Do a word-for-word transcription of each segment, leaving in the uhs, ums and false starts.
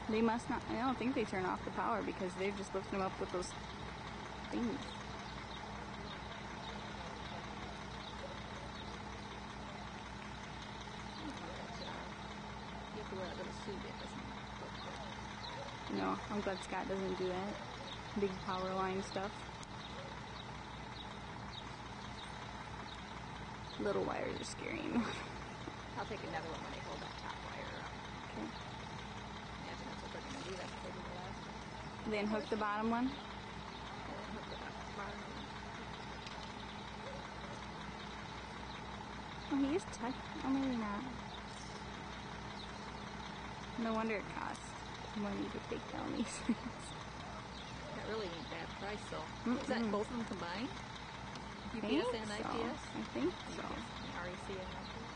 They must not, I don't think they turn off the power because they're just lifting them up with those things. You have to wear a little suit, it doesn't look good. No, I'm glad Scott doesn't do that. Big power line stuff. Little wires are scary. I'll take another one when they hold that top wire up. Okay. Imagine that's what they're going to do. That's what they did the last one. Then hook the bottom one. And then hook the bottom one. Oh, he is touch. Oh, maybe not. No wonder it costs money to take down these things. That really ain't bad price, though. Mm-mm. Is that both of them combined? U P S and I P S? So. I think so. R E C and I P S.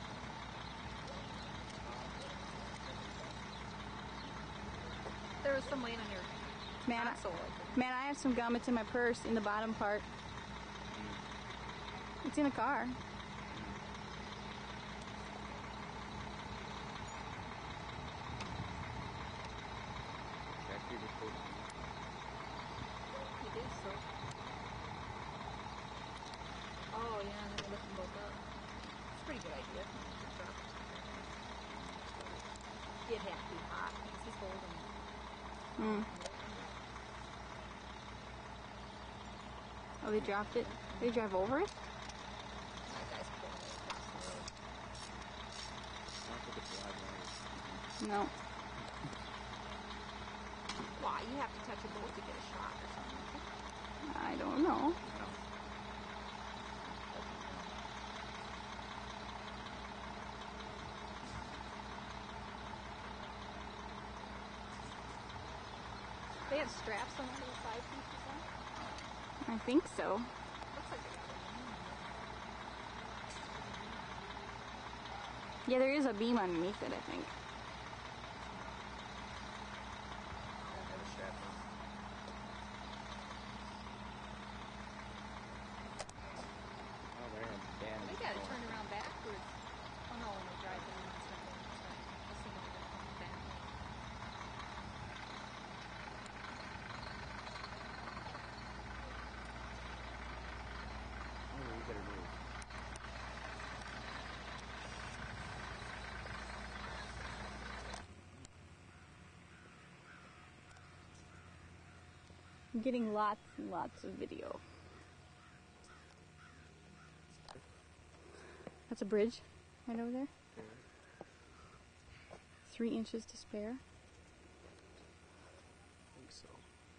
There was some laying on your Man, console. I, man, I have some gummits in my purse in the bottom part. It's in the car. You did so. Oh yeah, and then we lift them both up. It's a pretty good idea. It'd have to be hot because he's holding it. Mm. Oh, they dropped it? They drive over it? My guy's pulling it across the road. No. Why? You have to touch it both to get a shot or something. I don't know. They have straps on under the five pieces on? I think so. Looks like they got it. Yeah, there is a beam underneath it, I think. Yeah, there's a strap on. Oh, there, Dan. They got it turned around backwards. Oh no, when they drive down, it's not going this way. I was thinking they're going to come back. Oh, you better move. I'm getting lots and lots of video. That's a bridge right over there. Okay. Three inches to spare. I think so.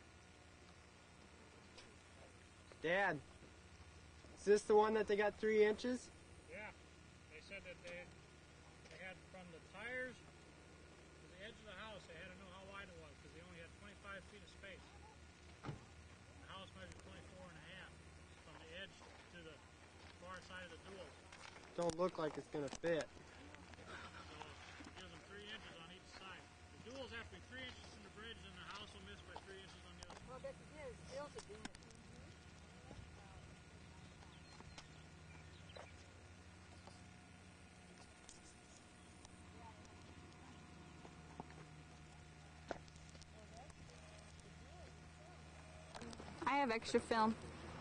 Dad, is this the one that they got three inches? Yeah, they said that they, they had from the tires to the edge of the house, they had to know how wide it was because they only had twenty-five feet of space. The house measured twenty-four and a half from the edge to the far side of the dual. Don't look like it's gonna fit. So it gives them three inches on each side. The duals have to be three inches from the bridge and the house will miss by three inches on the other side. Well, that's his. Bill's a doing it. I have extra film.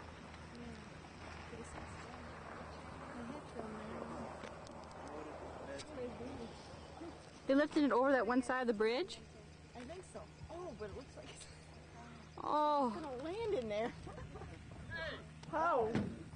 They lifted it over that one side of the bridge? I think so. Oh, but it looks like it's Oh. gonna land in there. Oh.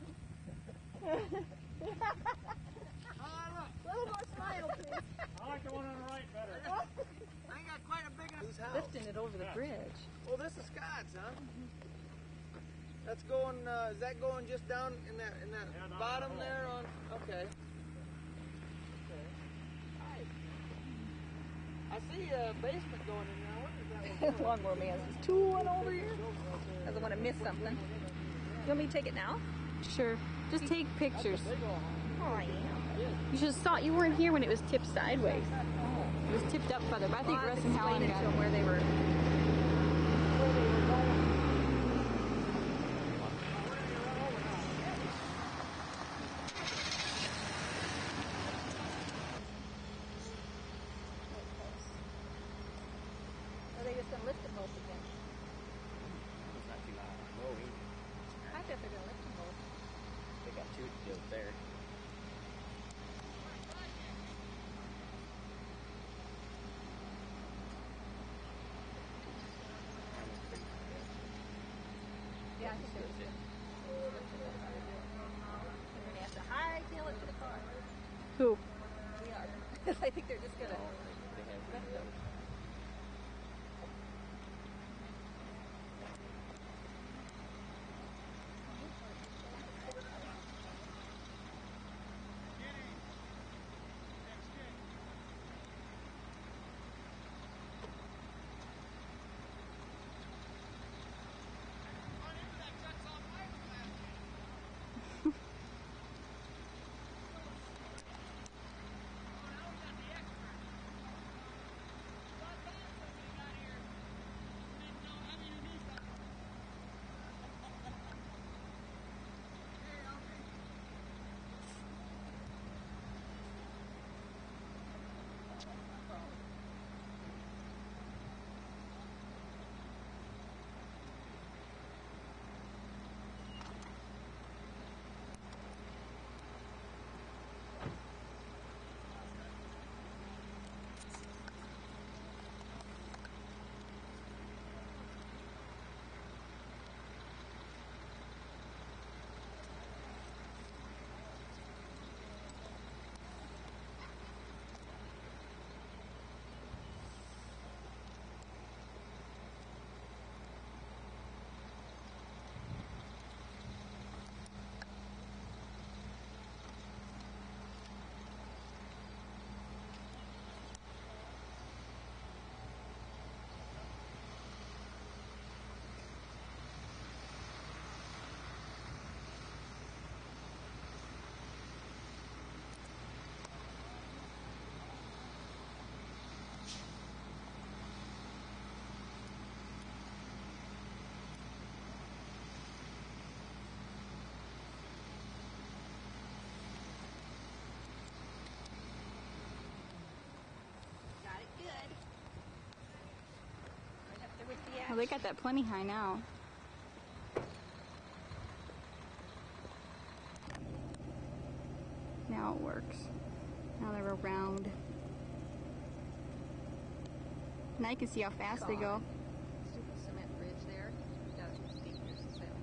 A little more smile, please. I like the one on the right better. I got quite a big one. Whose house? Lifting it over the bridge. Oh, this is Scott's, huh? That's going. Uh, is that going just down in that in that Yeah, down bottom the hole. there? On okay. Okay. Nice. I see a basement going in there. What is that one? Lawnmower man's just tooling over here. Doesn't want to miss something. You want me to take it now? Sure. Just take pictures. Big one. Oh, I am. You should have saw you weren't here when it was tipped sideways. It was tipped up further, but I think Well, I Russ was and Helen explaining to got them it. where they were. Where they were going. see what you do up there. Yeah, I think there was good. We're gonna have to hightail it to the car. Who? We are. Because I think they're just gonna. No, they, they have windows. Got it good. Right up there with the axe. Well, they got that plenty high now. Now it works. Now they're around. Now you can see how fast they go. Stupid cement bridge there. Got it dangerous to sail.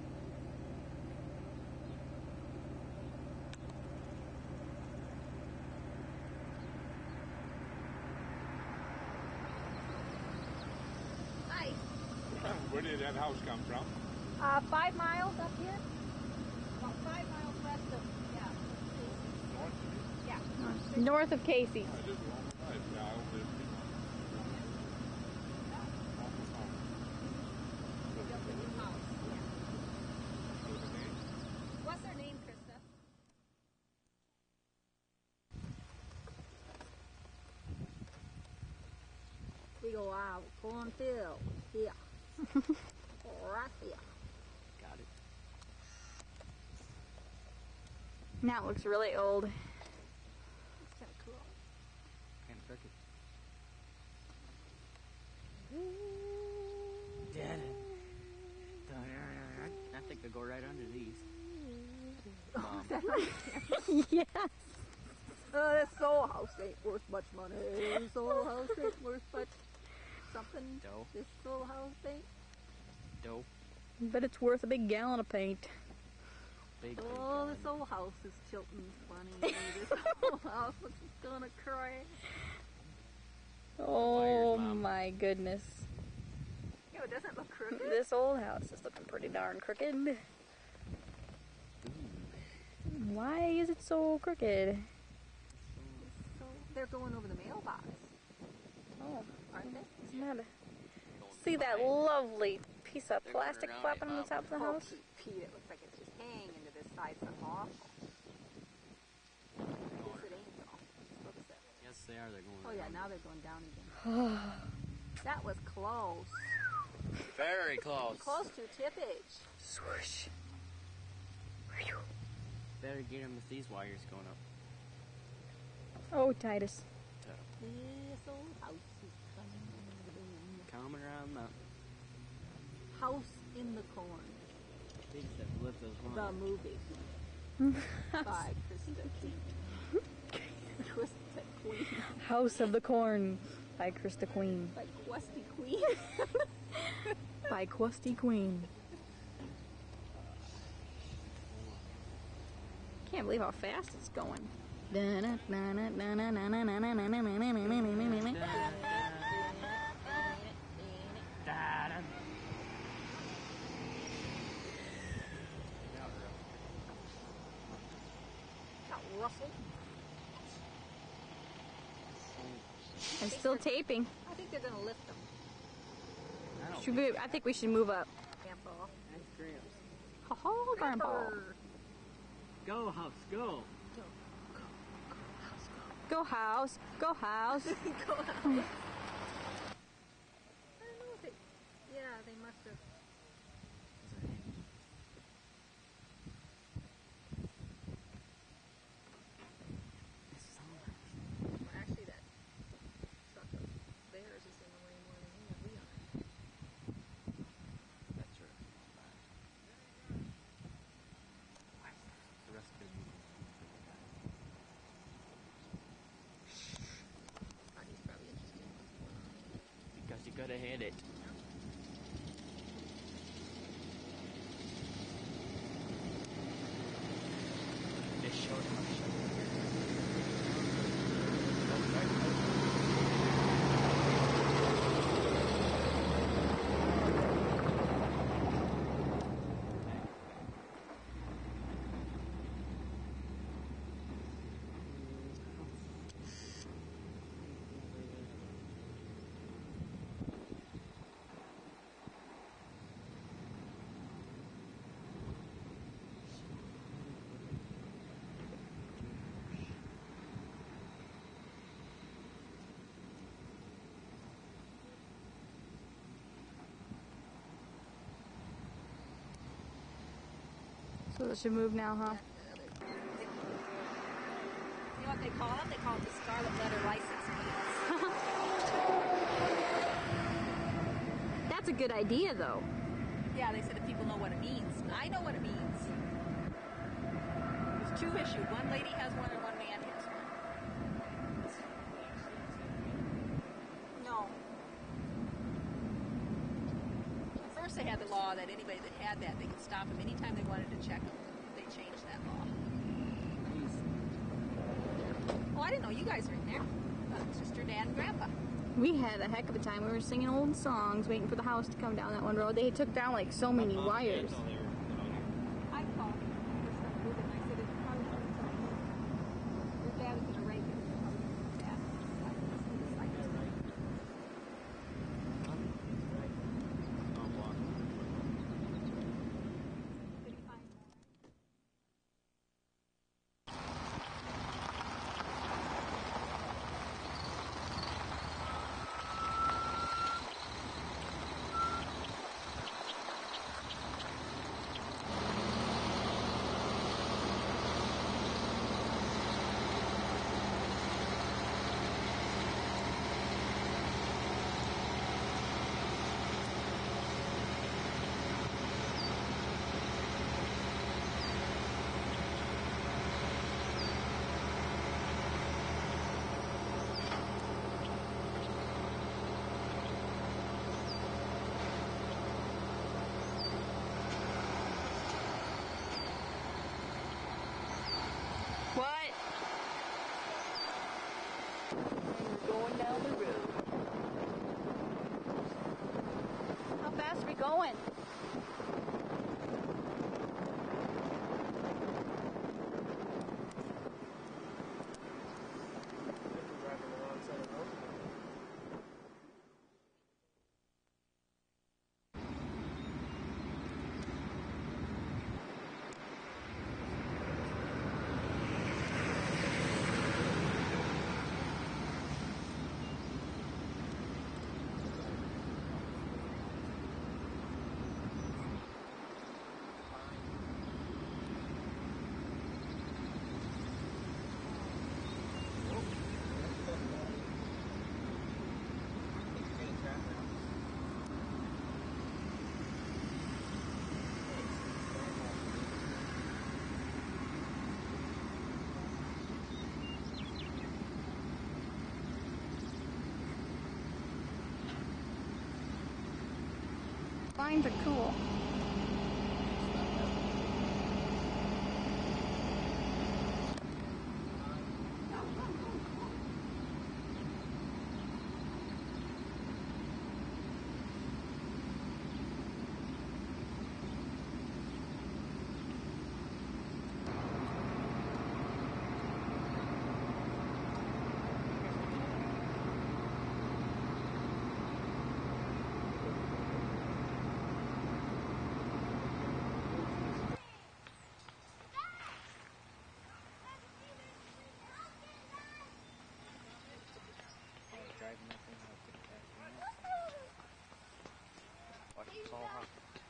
Hi. Where did that house come from? Uh, five miles up here. About five miles west of, yeah. Yeah. North of Casey. I live along the side. Yeah, I live in What's their name, Krista? We go out cornfield here. Right here. Got it. Now it looks really old. It's kind of cool. Kind of crooked. Dad. I think I'll go right under these. Mom. Yes. Uh, this soul house ain't worth much money. This soul house ain't worth much something. Dough. This soul house ain't. Dope. But it's worth a big gallon of paint. Big, big Oh, gun. this old house is tilting funny. This old house is gonna crash. Oh Mom. my goodness. No, it doesn't look crooked. This old house is looking pretty darn crooked. Why is it so crooked? So they're going over the mailbox, Oh, aren't they? isn't that a... See that lovely piece of They're plastic going around flapping it, on the Mom. top of the Oh, house? Pete, Pete, it looks like it's just hanging to this side. It's awful. Yes, it ain't though. Looks that way. Yes, they are. They're going Oh yeah, around. now they're going down again. That was close. Very close. Close to tippage. Swoosh. Better get them with these wires going up. Oh, Titus. To This old house is coming. coming around the House in the Corn. things that lift those The wires. movie. By Krista Queen. Krista Queen. House of the Corn by Krista Queen. By Questy Queen. By Questy Queen. Can't believe how fast it's going. Russell. I'm still taping. I think they're gonna lift them. I don't Should we, I think we should move up. Grandpa. That's Gramps. Ha ha, Grandpa. Go, house, go. Go house. Go house. Go out. I don't know if it. Yeah, they must have. Well, actually, that truck of theirs is in the way more than we we are. That's true. The rest could be. Oh, he's probably interested in what's going on. Because you gotta hit it. Just show them. So it should move now, huh? You know what they call it? They call it the Scarlet Letter License Plates. That's a good idea, though. Yeah, they said that people know what it means. I know what it means. There's two issues. One lady has one and one man has one. No. At first they had the law that anybody that had that, they could stop them anytime they wanted to check them. They changed that law. Oh, I didn't know you guys were in there. Uh, Sister, Dad, and Grandpa. We had a heck of a time. We were singing old songs, waiting for the house to come down that one road. They took down like so many wires. I called this stuff moving. I said, it's probably something your dad is going to rake it. Dad, like this, this, like this. Did he find more? What? We're going down the road. How fast are we going? designs are cool. Driving that thing out to the back. Watch it fall off.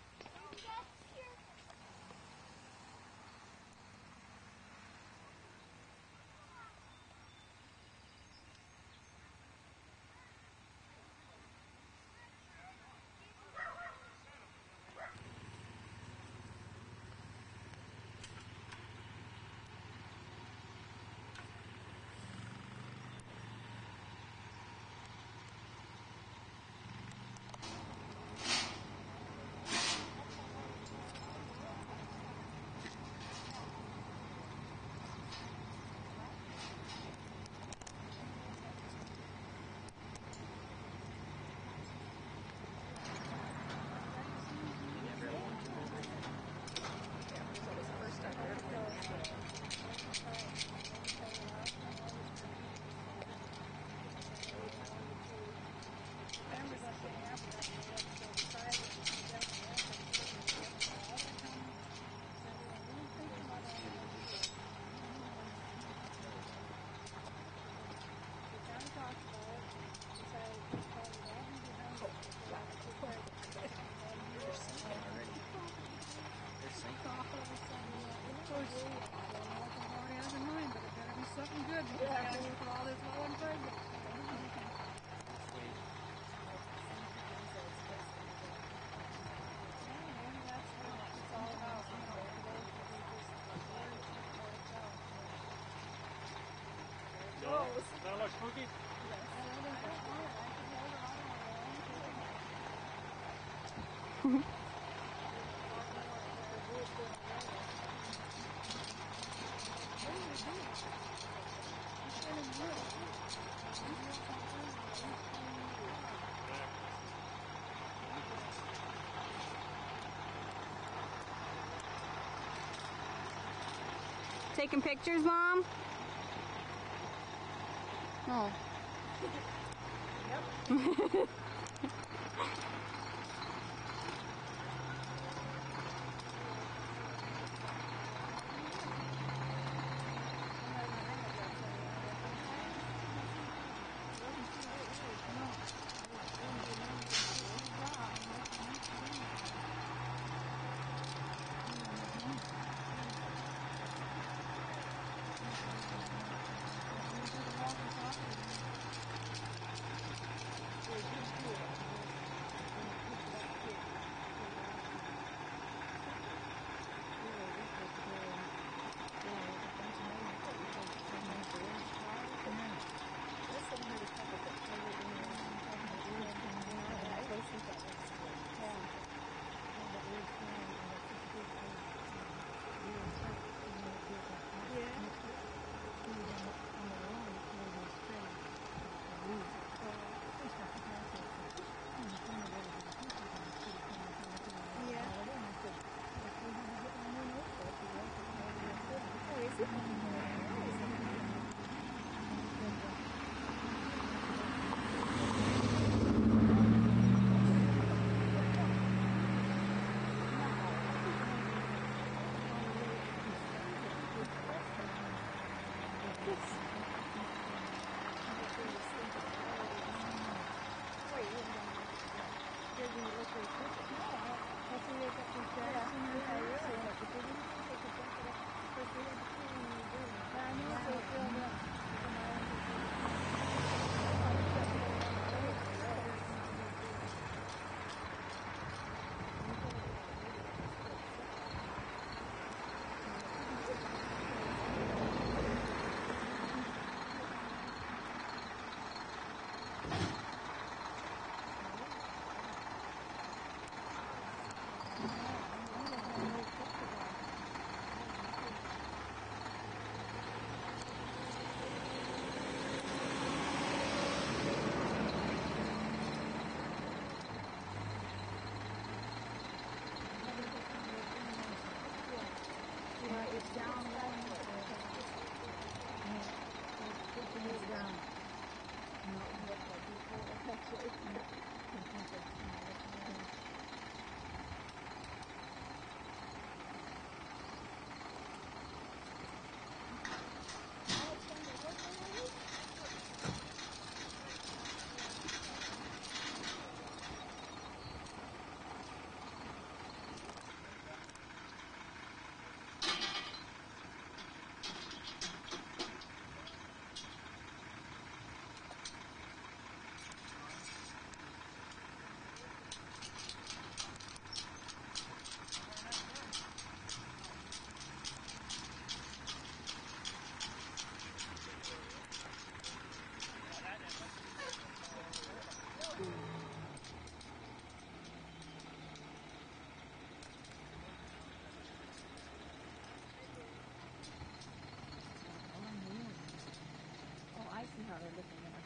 That looks spooky. Taking pictures, Mom? No. Yep. Oh, I see how they're looking at us.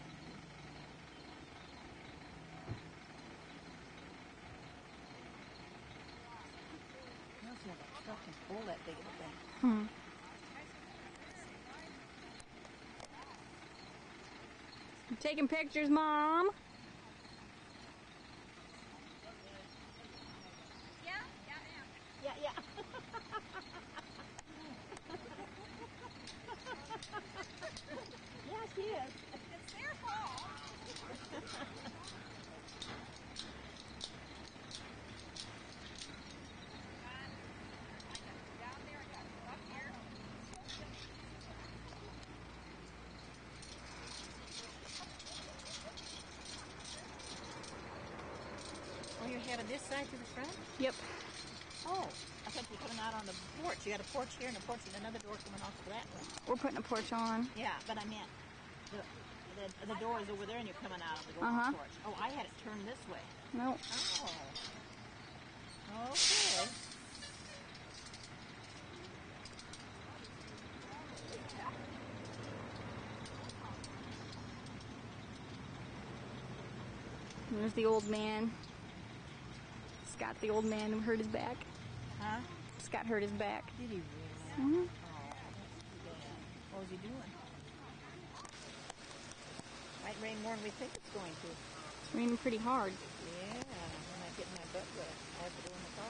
I don't see how that truck can pull that big of a thing. Hmm. You taking pictures, Mom? Yeah, yeah. Yeah, she is. It's their fault. Oh, you're headed this side to the front? Yep. Oh, I thought you were coming out on the porch. You got a porch here and a porch and another door coming off of that way. We're putting a porch on. Yeah, but I meant the the, the door is over there and you're coming out of the Uh-huh. porch. Oh, I had it turned this way. No. Oh. Okay. And there's the old man. Scott, the old man who hurt his back. Huh? Scott hurt his back. Did he really? Mm-hmm. Oh, that's too bad. What was he doing? Might rain more than we think it's going to. It's raining pretty hard. Yeah, I'm not getting my butt wet. I have to go in the car.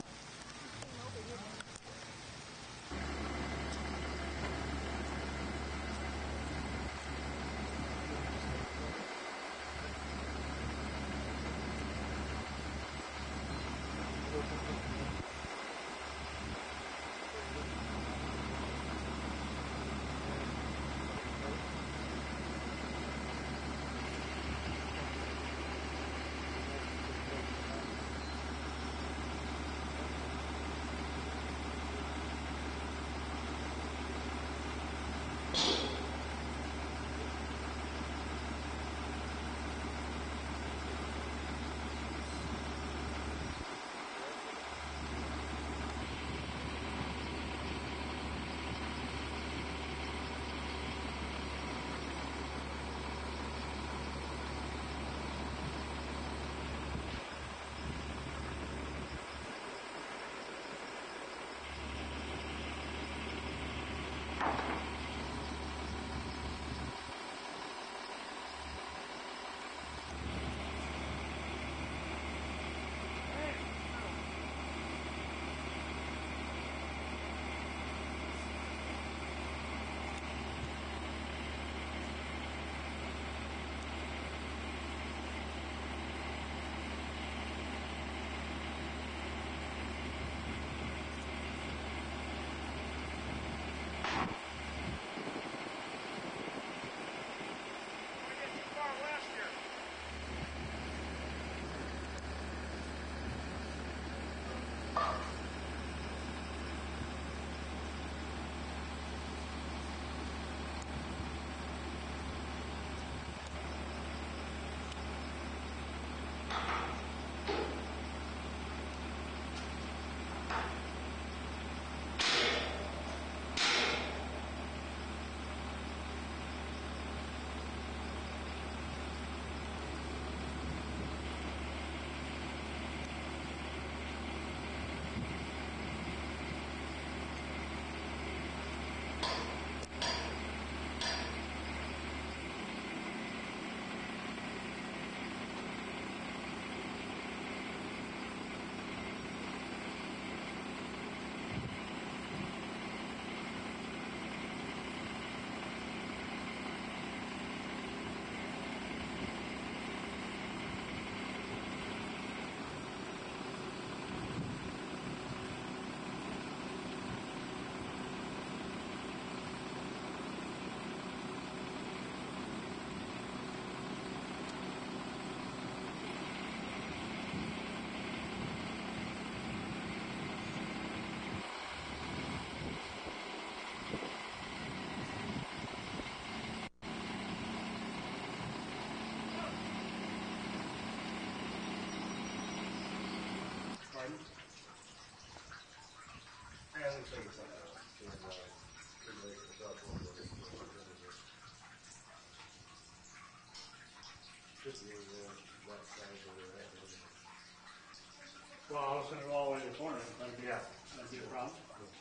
Well, I'll send it all the way to the corner. That'd be, yeah. That'd be a problem.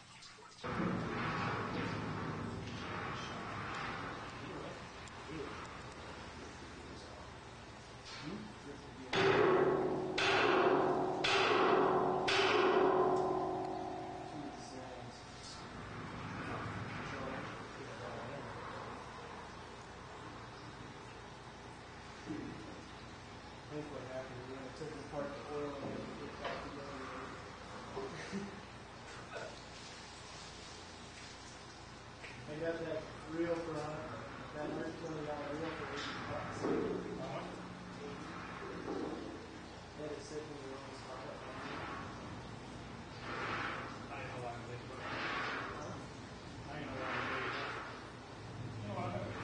I think what happened when I took apart the oil and it put back together. I got that reel for uh, that one hundred twenty dollar reel for eighty bucks. Had it sitting in the wrong spot. I know why I'm late. I know why I'm late. No, I haven't.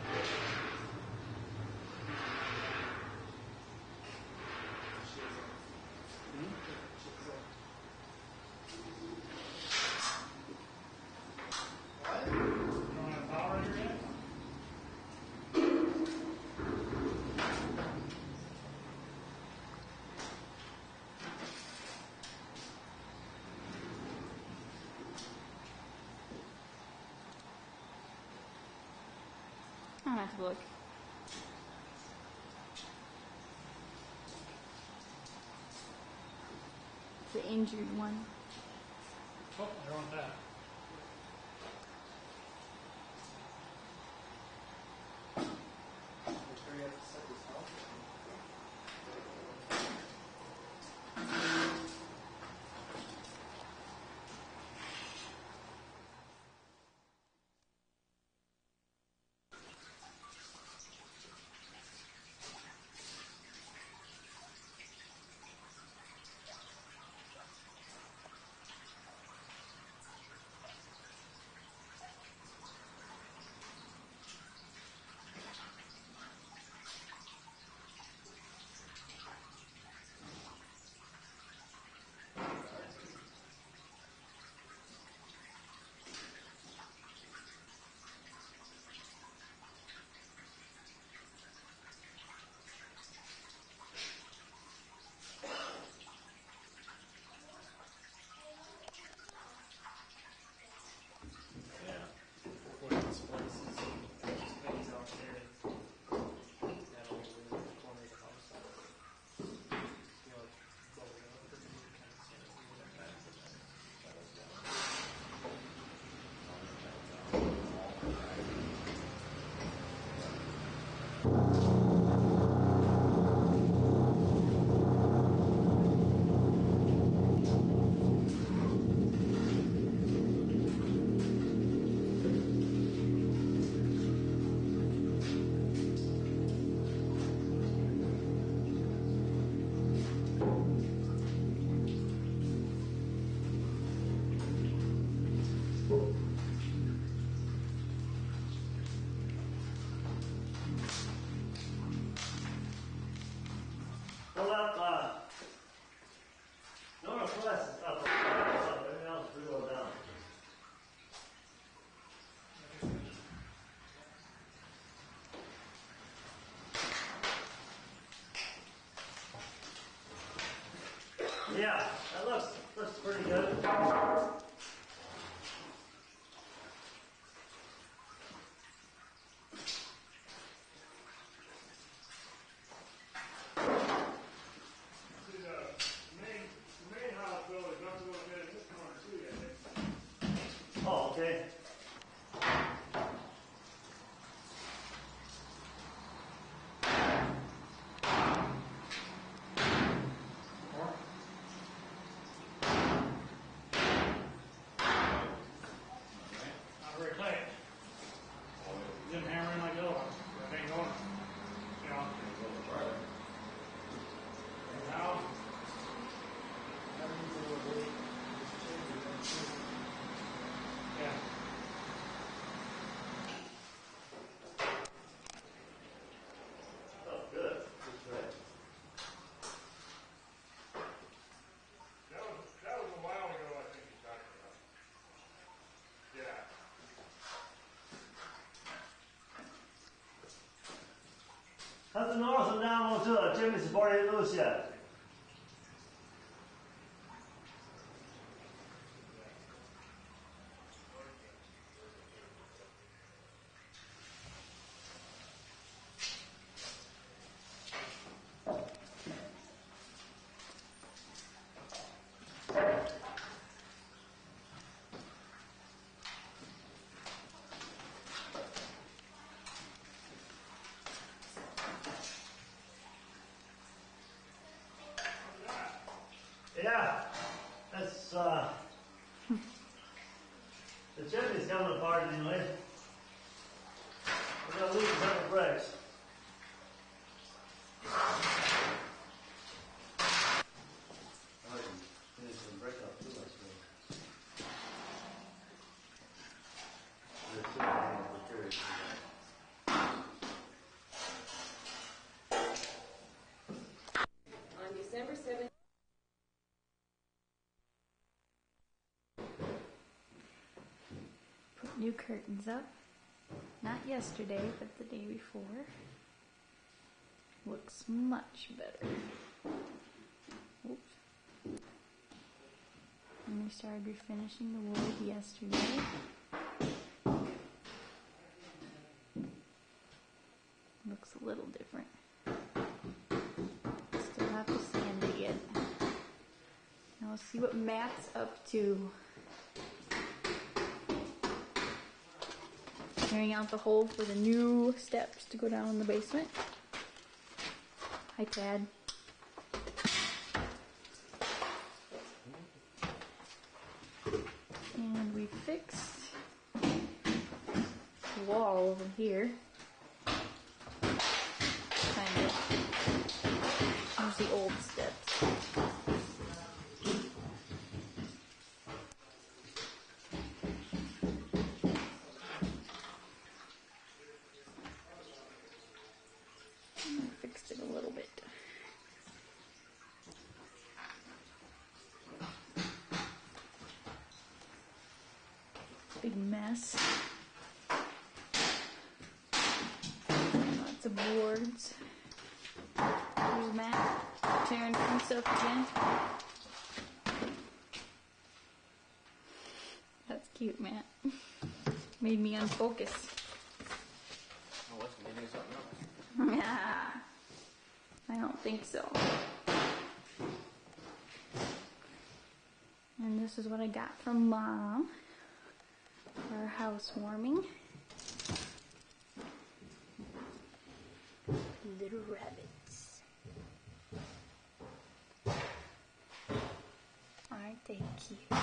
I'll have to look. It's the injured one. Oh, they're on that. Make sure you have to set this off. Pull up, uh, no, no, pull that up, up, up, everything else is pretty well down. Yeah, that looks, looks pretty good. Oh, okay. How's the north and down one too? The chimney support ain't loose yet. Yeah, that's, uh, the chimney's coming apart anyway. We're gonna lose a couple bricks. I can finish some brick up too, I suppose. There's two more materials. On December seventh. Put new curtains up. Not yesterday, but the day before. Looks much better. Oops. And we started refinishing the wood yesterday. Looks a little different. Still have to sand it yet. Now let's see what Matt's up to. Clearing out the hole for the new steps to go down in the basement. Hi, Tad. And we fixed the wall over here. Kind of. There's the old steps. Fixed it a little bit. Big mess. Lots of boards. Here's Matt tearing from stuff again. That's cute, Matt. Made me unfocus. Oh, what's me doing something else? Yeah. I don't think so. And this is what I got from Mom for our housewarming. Little rabbits. Aren't they cute?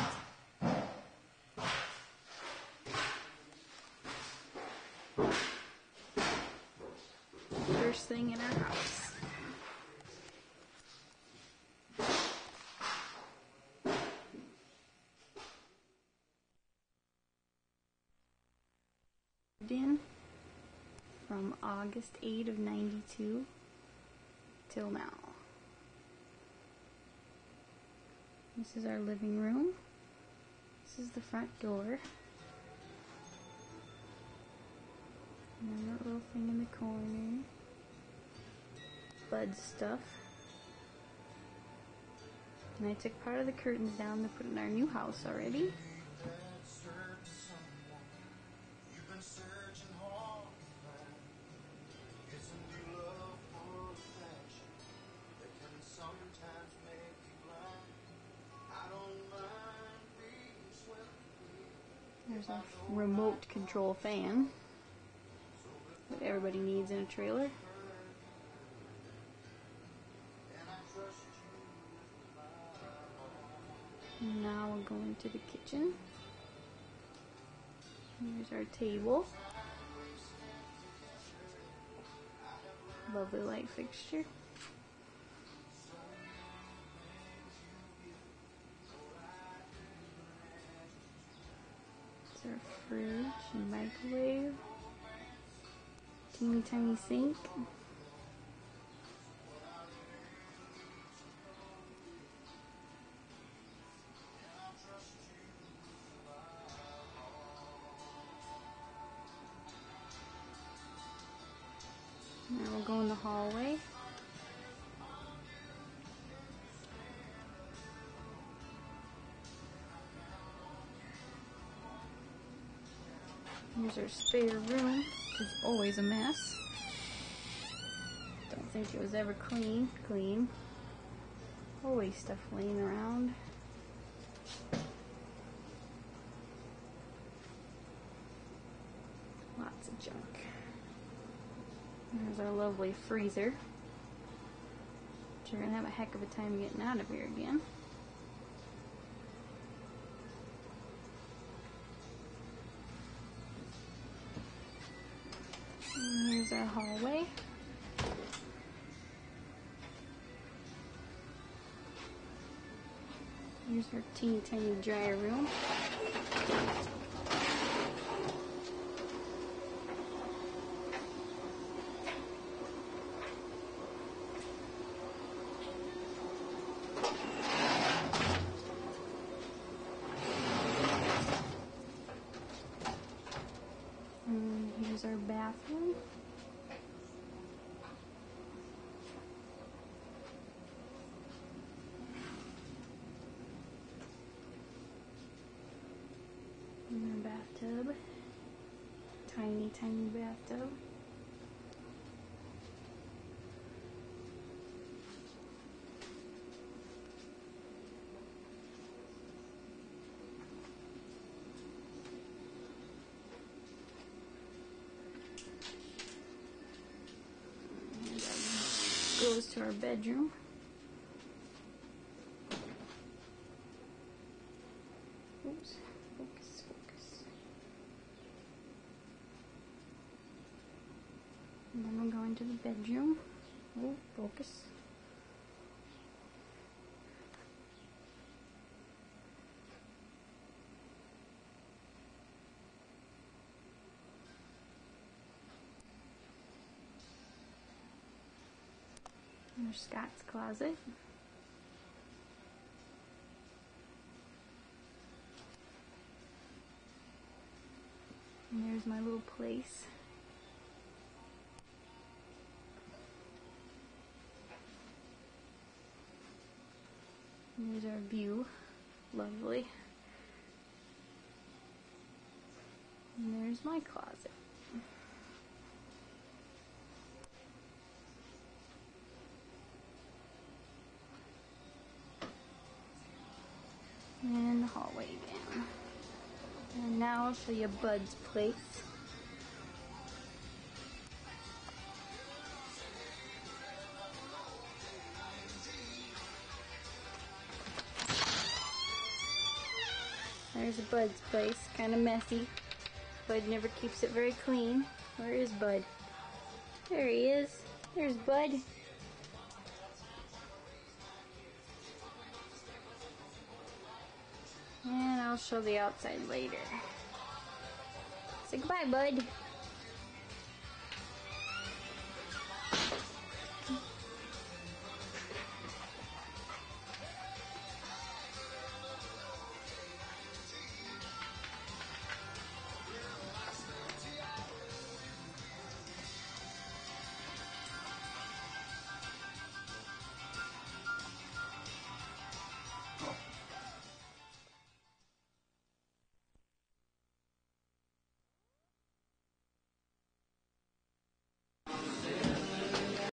First thing in our house. In from August eighth of ninety-two till now. This is our living room. This is the front door. And then that little thing in the corner. Bud stuff. And I took part of the curtains down to put in our new house already. There's a remote control fan that everybody needs in a trailer. Now we're going to the kitchen. Here's our table. Lovely light fixture. It's our fridge and microwave. Teeny tiny sink. Now we'll go in the hallway. Here's our spare room. It's always a mess. Don't think it was ever clean. Clean. Always stuff laying around. Lots of junk. There's our lovely freezer. Which we're going to have a heck of a time getting out of here again. And here's our hallway. Here's our teeny tiny dry room. And here's our bathroom. And our bathtub. Tiny, tiny bathtub. Goes to our bedroom. Oops, focus, focus. And then we'll go into the bedroom. Oh, focus. There's Scott's closet. And there's my little place. And there's our view. Lovely. And there's my closet. And the hallway again. And now I'll show you Bud's place. There's Bud's place, kind of messy. Bud never keeps it very clean. Where is Bud? There he is. There's Bud. And I'll show the outside later. Say goodbye, Bud.